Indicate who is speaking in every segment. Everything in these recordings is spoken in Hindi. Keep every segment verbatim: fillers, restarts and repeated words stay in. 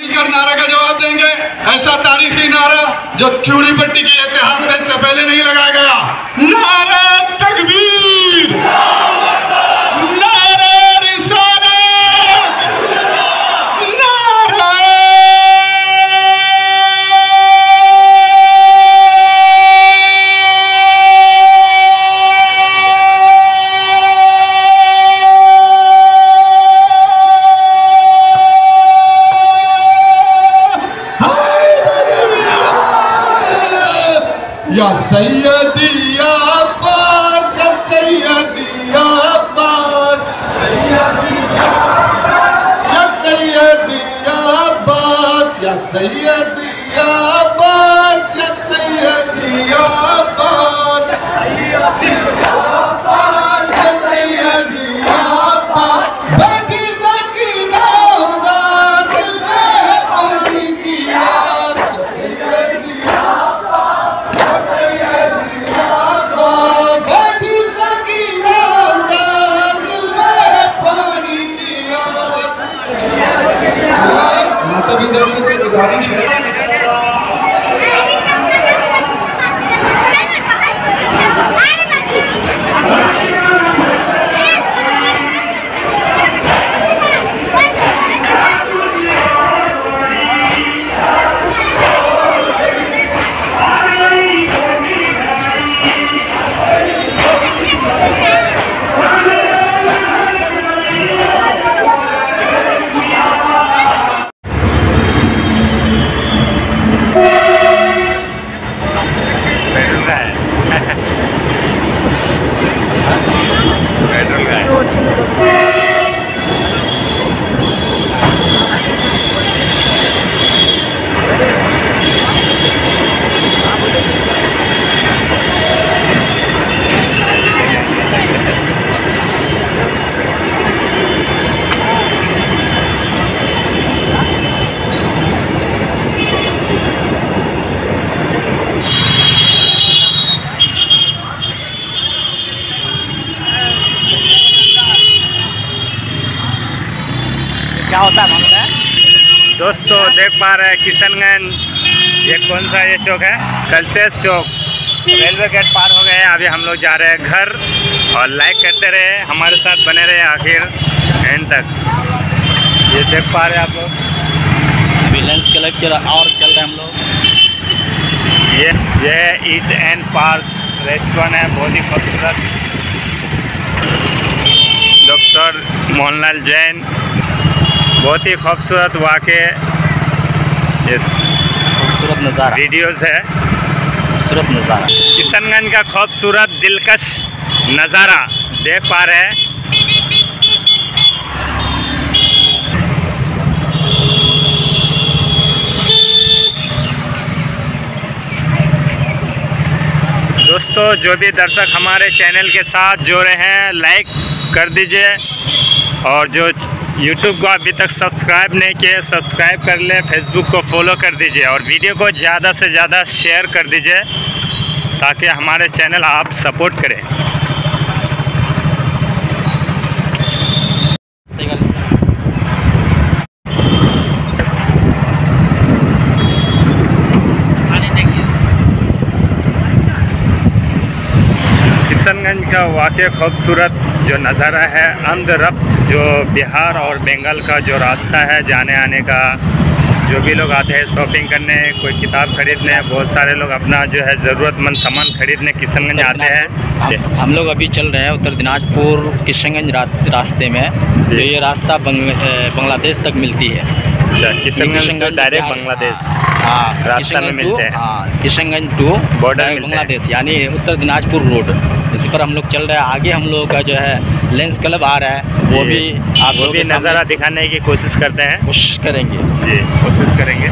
Speaker 1: मिलकर नारा का जवाब देंगे। ऐसा तारीखी नारा जो चूड़ी पट्टी के इतिहास में इससे पहले नहीं लगाया गया। नारा तकबीर, नारा रिसालत, नारा या सैयदी या अब्बास, या सैयदी या अब्बास, या सैयदी या अब्बास, या सैयदी या अब्बास, या सैयदी या अब्बास, या सैयदी या अब्बास। बेटी सकीना उदास दिल में पानी की आस, या सैयदी या अब्बास, बेटी सकीना उदास दिल में पानी की आस। माता भी दस्ते से गुजारिश है।
Speaker 2: क्या होता है मालूम है दोस्तों? देख पा रहे हैं किशनगंज, ये कौन सा ये चौक है? कल्चर्स चौक। रेलवे गेट पार हो गए हैं, अभी हम लोग जा रहे हैं घर। और लाइक करते रहे, हमारे साथ बने रहे आखिर एंड तक। ये देख पा रहे हैं आप लोग,
Speaker 3: अभी लेंस क्लब के और चल रहे हैं हम लोग।
Speaker 2: ये ये ईट एंड पार्क रेस्टोरेंट है, बहुत ही खूबसूरत। डॉक्टर मोहनलाल जैन, बहुत ही खूबसूरत वाक़े, ये
Speaker 3: खूबसूरत नज़ारा
Speaker 2: वीडियोस है।
Speaker 3: खूबसूरत नज़ारा
Speaker 2: किशनगंज का खूबसूरत दिलकश नज़ारा देख पा रहे हैं। दोस्तों जो भी दर्शक हमारे चैनल के साथ जुड़े हैं, लाइक कर दीजिए। और जो यूट्यूब को अभी तक सब्सक्राइब नहीं किए, सब्सक्राइब कर ले। फेसबुक को फॉलो कर दीजिए और वीडियो को ज़्यादा से ज़्यादा शेयर कर दीजिए ताकि हमारे चैनल आप सपोर्ट करें। किशनगंज का वाक़ई खूबसूरत जो नज़ारा है, आमद रफ्त जो बिहार और बंगाल का जो रास्ता है जाने आने का, जो भी लोग आते हैं शॉपिंग करने, कोई किताब खरीदने, बहुत सारे लोग अपना जो है ज़रूरतमंद सामान खरीदने किशनगंज आते हैं।
Speaker 3: हम, हम लोग अभी चल रहे हैं उत्तर दिनाजपुर किशनगंज रा, रास्ते में। तो ये रास्ता बंग, बांग्लादेश तक मिलती है।
Speaker 2: किशनगंज डायरेक्ट बांग्लादेश
Speaker 3: हाँ
Speaker 2: रास्ता में मिलते हैं।
Speaker 3: हाँ किशनगंज टू
Speaker 2: बॉर्डर
Speaker 3: बांग्लादेश यानी उत्तर दिनाजपुर रोड, इसी पर हम लोग चल रहे हैं। आगे हम लोग का जो है लेंस क्लब आ रहा है, वो भी आप
Speaker 2: वो भी नज़ारा दिखाने की कोशिश करते हैं,
Speaker 3: कोशिश करेंगे
Speaker 2: जी कोशिश करेंगे।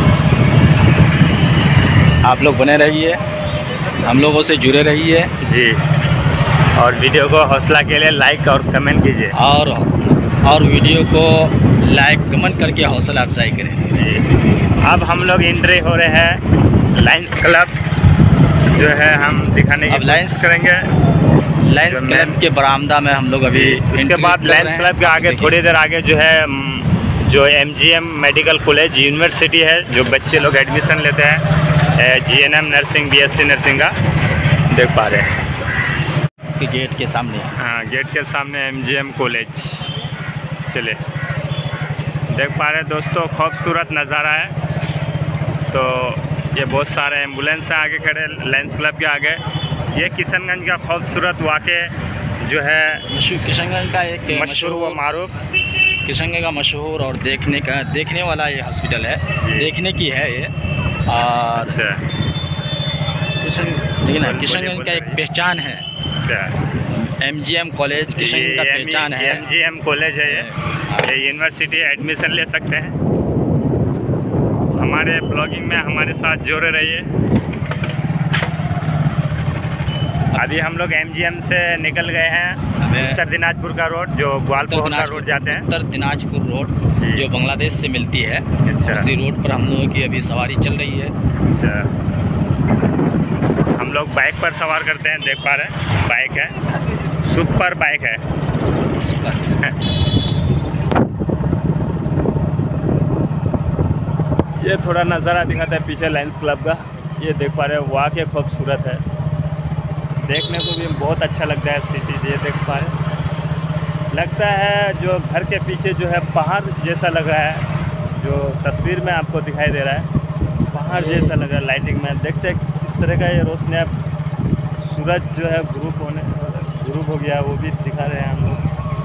Speaker 3: आप लोग बने रहिए, हम लोगों से जुड़े रहिए
Speaker 2: जी। और वीडियो को हौसला के लिए लाइक और कमेंट कीजिए,
Speaker 3: और और वीडियो को लाइक कमेंट करके हौसला अफजाई करें
Speaker 2: जी। अब हम लोग एंट्री हो रहे हैं लायंस क्लब, जो है हम दिखाने की कोशिश करेंगे।
Speaker 3: लायंस क्लब के बरामदा में हम लोग अभी,
Speaker 2: उसके बाद लायंस क्लब के आगे थोड़ी देर आगे जो है जो M G M medical college university है, जो बच्चे लोग एडमिशन लेते हैं G N M nursing, B S C nursing का, देख पा रहे हैं
Speaker 3: इसके गेट के सामने।
Speaker 2: हाँ, गेट के सामने एम जी एम कॉलेज। चलिए देख पा रहे हैं दोस्तों, खूबसूरत नज़ारा है। तो ये बहुत सारे एम्बुलेंस हैं आगे खड़े लायंस क्लब के आगे। ये किशनगंज का खूबसूरत वाक़े जो है,
Speaker 3: किशनगंज का एक
Speaker 2: मशहूर व मारूफ,
Speaker 3: किशनगंज का मशहूर और देखने का देखने वाला ये हॉस्पिटल है, देखने की है ये। और
Speaker 2: अच्छा,
Speaker 3: किशन देखिए ना, किशनगंज का एक पहचान है।
Speaker 2: अच्छा,
Speaker 3: M G M college Kishanganj का पहचान है।
Speaker 2: एम जी एम कॉलेज है ये, ये यूनिवर्सिटी एडमिशन ले सकते हैं। हमारे ब्लॉगिंग में हमारे साथ जुड़े रहिए। अभी हम लोग एम जी एम से निकल गए हैं उत्तर दिनाजपुर का रोड, जो ग्वालपोर का रोड जाते हैं।
Speaker 3: उत्तर दिनाजपुर रोड जो बांग्लादेश से मिलती है,
Speaker 2: अच्छा।
Speaker 3: उसी रोड पर हम लोगों की अभी सवारी चल रही है।
Speaker 2: अच्छा, हम लोग बाइक पर सवार करते हैं, देख पा रहे हैं बाइक है, सुपर बाइक है। ये थोड़ा नज़ारा दिखाता है पीछे लायंस क्लब का, ये देख पा रहे हैं, वाकई खूबसूरत है, देखने को भी बहुत अच्छा लगता है सिटी। ये देख पा रहे, लगता है जो घर के पीछे जो है पहाड़ जैसा लग रहा है, जो तस्वीर में आपको दिखाई दे रहा है पहाड़ जैसा लग रहा है लाइटिंग में। देखते हैं किस तरह का ये रोशनी, अब सूरज जो है ग्रुप होने ग्रुप हो गया, वो भी दिखा रहे हैं हम लोग।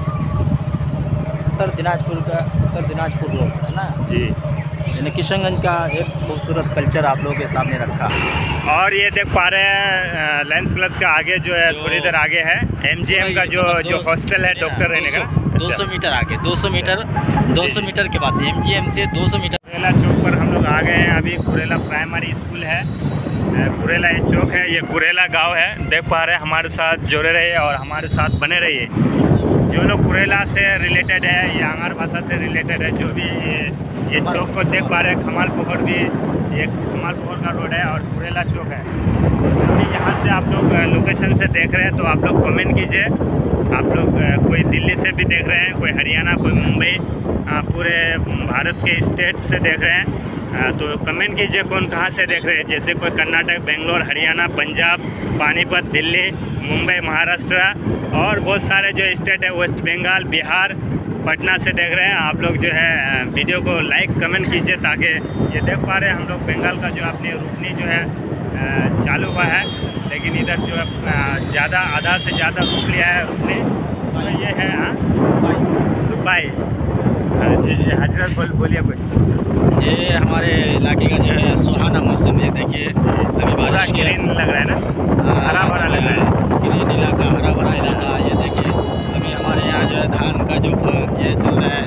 Speaker 3: उत्तर दिनाजपुर का उत्तर दिनाजपुर रोड है ना
Speaker 2: जी,
Speaker 3: यानी किशनगंज का एक खूबसूरत कल्चर आप लोगों के सामने रखा।
Speaker 2: और ये देख पा रहे हैं लायंस क्लब का आगे जो है, थोड़ी देर आगे है एम जी एम का जो जो हॉस्टल है डॉक्टर रहने का,
Speaker 3: दो सौ मीटर आगे, दो सौ मीटर दो सौ मीटर के बाद एम जी एम से दो सौ मीटर।
Speaker 2: कुरेला चौक पर हम लोग आ गए हैं। अभी कुरेला प्राइमरी स्कूल है, कुरेला ये चौक है, ये कुरेला गांव है। देख पा रहे हैं, हमारे साथ जुड़े रहिए और हमारे साथ बने रहिए। जो लोग कुरेला से रिलेटेड है या आंगार भाषा से रिलेटेड है, जो भी ये ये चौक को देख पा रहे हैं, खमाल पोखर भी, ये खमाल पोखर का रोड है और कुरेला चौक है। अभी यहाँ से आप लोग लोकेशन से देख रहे हैं तो आप लोग कमेंट कीजिए। आप लोग कोई दिल्ली से भी देख रहे हैं, कोई हरियाणा, कोई मुंबई, पूरे भारत के स्टेट से देख रहे हैं तो कमेंट कीजिए कौन कहाँ से देख रहे हैं। जैसे कोई कर्नाटक, बेंगलोर, हरियाणा, पंजाब, पानीपत, दिल्ली, मुंबई, महाराष्ट्र और बहुत सारे जो स्टेट है, वेस्ट बंगाल, बिहार, पटना से देख रहे हैं। आप लोग जो है वीडियो को लाइक कमेंट कीजिए, ताकि ये देख पा रहे हैं हम लोग बंगाल का जो अपनी रुकनी जो है चालू हुआ है, लेकिन इधर जो है ज़्यादा आधा से ज़्यादा रुक लिया है रुकनी। तो ये है हाँ दुबई। जी जी हजरत बोल बोलिए कुछ।
Speaker 3: ये हमारे इलाके का जो है सुहाना मौसम है। देखिए अभी बारिश
Speaker 2: ग्रीन लग रहा है ना, हरा भरा लग रहा है,
Speaker 3: ग्रीन इलाका, हरा भरा इलाका। ये देखिए अभी हमारे यहाँ जो है धान का जो ये चल रहा है,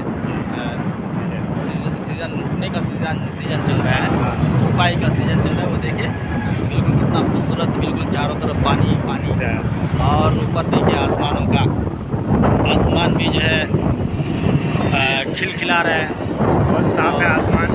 Speaker 3: सीजन रुकने का सीजन सीजन चल रहा है, रुपाई का सीजन चल रहा है। वो देखिए बिल्कुल कितना खूबसूरत, बिल्कुल चारों तरफ पानी पानी। और ऊपर देखिए आसमानों का, आसमान भी जो है खिलखिला रहा है,
Speaker 2: बहुत साफ है आसमान।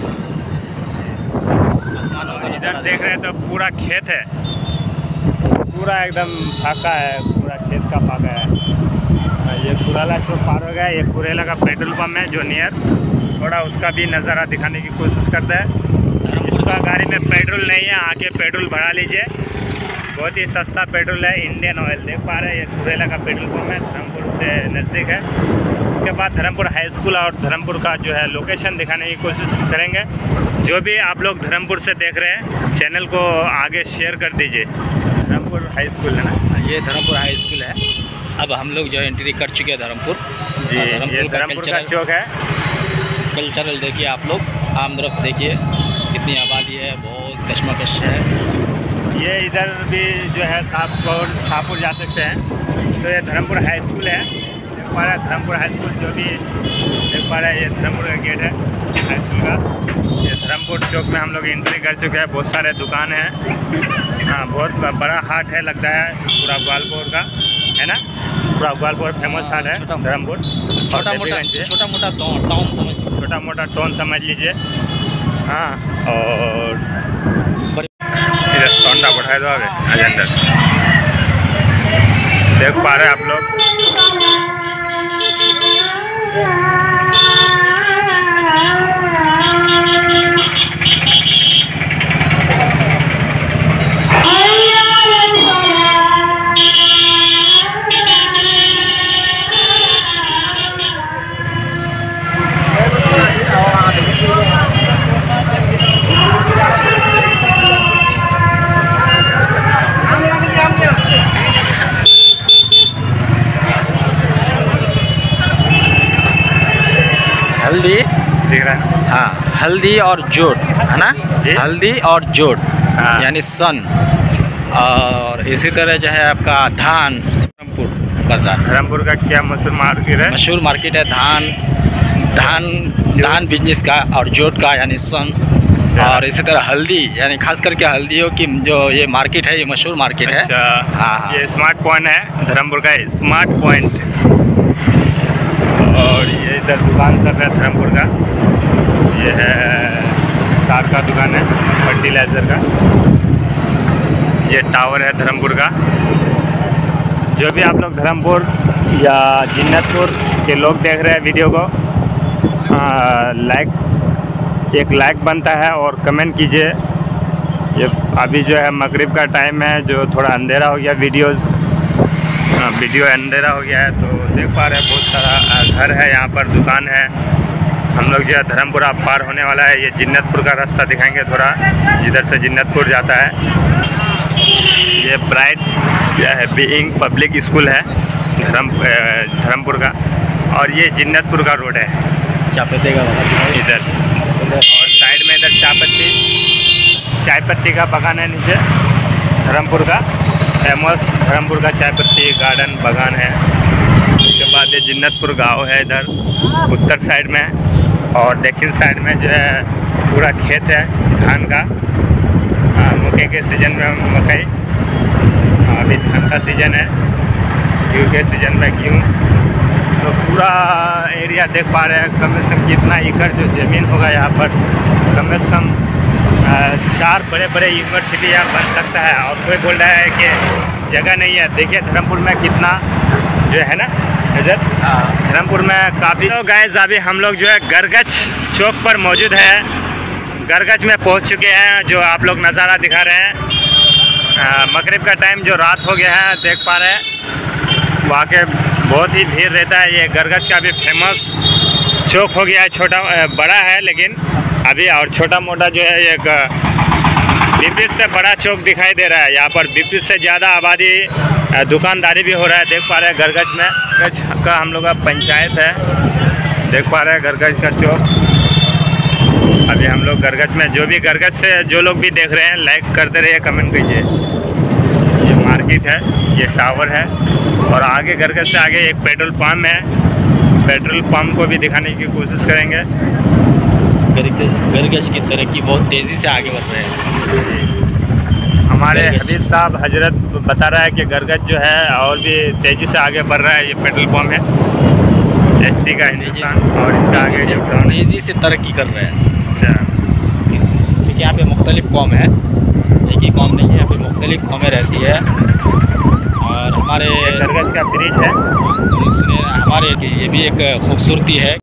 Speaker 3: आसमानों का
Speaker 2: इधर देख रहे हैं तो पूरा खेत है, पूरा एकदम फाका है, पूरा खेत का फाका है। ये कुरेला चौक पार हो गया, ये कुरेला का पेट्रोल पंप है जो नियर, थोड़ा उसका भी नज़ारा दिखाने की कोशिश करता है। जिसका गाड़ी में पेट्रोल नहीं है आके पेट्रोल भरा लीजिए, बहुत ही सस्ता पेट्रोल है, इंडियन ऑयल। देख पा रहे हैं ये कुरेला का पेट्रोल पंप है, धर्मपुर से नज़दीक है। उसके बाद धर्मपुर हाई स्कूल और धर्मपुर का जो है लोकेशन दिखाने की कोशिश करेंगे। जो भी आप लोग धर्मपुर से देख रहे हैं चैनल को आगे शेयर कर दीजिए। धर्मपुर हाई स्कूल है ना,
Speaker 3: ये धर्मपुर हाई स्कूल है। अब हम लोग जो है एंट्री कर चुके हैं धर्मपुर
Speaker 2: जी। ये धर्मपुर का चौक है।
Speaker 3: कल्चरल देखिए आप लोग, आम तरफ देखिए कितनी आबादी है, बहुत कश्मकश है।
Speaker 2: ये इधर भी जो है शाहपुर शाहपुर जा सकते हैं। तो ये धर्मपुर हाई स्कूल है, देख पा रहे हैं धर्मपुर हाई स्कूल, जो भी देख पा रहे हैं ये धर्मपुर का गेट है हाई स्कूल का। ये धर्मपुर चौक में हम लोग एंट्री कर चुके हैं। बहुत सारे दुकान हैं, हाँ बहुत बड़ा हाट है लगता है पूरा ग्वालपोर का, है ना, पूरा ग्वालपोर फेमस हाट है धर्मपुर।
Speaker 3: छोटा मोटा छोटा मोटा टाउन समझ
Speaker 2: छोटा मोटा टाउन समझ लीजिए। हाँ, और सोंडा बढ़ाए दो आगे अंदर। देख पा रहे हैं आप लोग
Speaker 3: हल्दी और जोट है ना,
Speaker 2: जी?
Speaker 3: हल्दी और जोट
Speaker 2: हाँ।
Speaker 3: यानी सन, और इसी तरह जो है आपका धान, धर्मपुर बाजार,
Speaker 2: धर्मपुर का क्या मशहूर मार्केट है?
Speaker 3: मशहूर मार्केट है धान धान धान बिजनेस का और जोट का यानी सन, और इसी तरह हल्दी यानी खास करके हल्दियों की जो ये मार्केट है, ये मशहूर मार्केट है।
Speaker 2: अच्छा,
Speaker 3: हाँ।
Speaker 2: ये स्मार्ट पॉइंट है धर्मपुर का, स्मार्ट पॉइंट। और ये इधर दुकान सब है धर्मपुर का। ये है सार का दुकान है, फर्टिलाइज़र का। ये टावर है धर्मपुर का। जो भी आप लोग धर्मपुर या जिन्नतपुर के लोग देख रहे हैं वीडियो को, आ, लाइक एक लाइक बनता है और कमेंट कीजिए। ये अभी जो है मगरिब का टाइम है, जो थोड़ा अंधेरा हो गया, वीडियोस वीडियो अंधेरा हो गया है, तो देख पा रहे हैं बहुत सारा घर है यहाँ पर, दुकान है। हम लोग जो है धर्मपुर आप पार होने वाला है। ये जिन्नतपुर का रास्ता दिखाएंगे थोड़ा, जिधर से जिन्नतपुर जाता है। ये ब्राइट है बीइंग पब्लिक स्कूल है धर्म धर्मपुर का, और ये जिन्नतपुर का रोड है
Speaker 3: चापत्ती का
Speaker 2: इधर। और साइड में इधर चायपत्ती चाय पत्ती का बागान है नीचे, धर्मपुर का फेमस धर्मपुर का चाय पत्ती गार्डन बागान है। उसके बाद ये जिन्नतपुर गांव है इधर उत्तर साइड में, और दक्षिण साइड में जो है पूरा खेत है धान का। मकई के सीजन में मकई, अभी धान का सीजन है, गेहूँ के सीजन में गेहूँ। तो पूरा एरिया देख पा रहे हैं। कम से कम कितना एकड़ जो ज़मीन होगा यहाँ पर, कम से कम चार बड़े बड़े यूनिवर्सिटी यहाँ बन सकता है। और कोई बोल रहा है कि जगह नहीं है। देखिए धर्मपुर में कितना जो है ना इधर धर्मपुर में काफ़ी। तो गाइस अभी हम लोग जो है गरगच चौक पर मौजूद है। गरगच में पहुँच चुके हैं, जो आप लोग नज़ारा दिखा रहे हैं। मगरिब का टाइम जो रात हो गया है, देख पा रहे हैं वहाँ के बहुत ही भीड़ रहता है। ये गरगच का भी फेमस चौक हो गया है, छोटा बड़ा है लेकिन अभी, और छोटा मोटा जो है एक बीपीस से बड़ा चौक दिखाई दे रहा है। यहाँ पर बीपीस से ज़्यादा आबादी, दुकानदारी भी हो रहा है। देख पा रहे हैं गरगच में, गरगच का हम लोग का पंचायत है। देख पा रहे हैं गरगच का चौक। अभी हम लोग गरगच में, जो भी गरगच से जो लोग भी देख रहे हैं लाइक करते रहिए, कमेंट कीजिए। ये मार्केट है, ये टावर है, और आगे गरगच से आगे एक पेट्रोल पंप है। पेट्रोल पंप को भी दिखाने की कोशिश करेंगे।
Speaker 3: गरगच गरगच की तरक्की बहुत तेज़ी से आगे बढ़ रहे हैं।
Speaker 2: हमारे हबीब साहब हजरत बता रहा है कि गरगच जो है और भी तेज़ी से आगे बढ़ रहा है। ये पेट्रोल पंप है एचपी का हिंदुस्तान, और इसका आगे जो
Speaker 3: तेज़ी से तरक्की कर रहे हैं।
Speaker 2: अच्छा,
Speaker 3: क्योंकि यहाँ पे मुख्तलिफ कौम है, एक ही कौम नहीं है, यहाँ पे मुख्तलिफ कौमें रहती है। और हमारे
Speaker 2: गरगच का ब्रिज है,
Speaker 3: हमारे ये भी एक खूबसूरती है।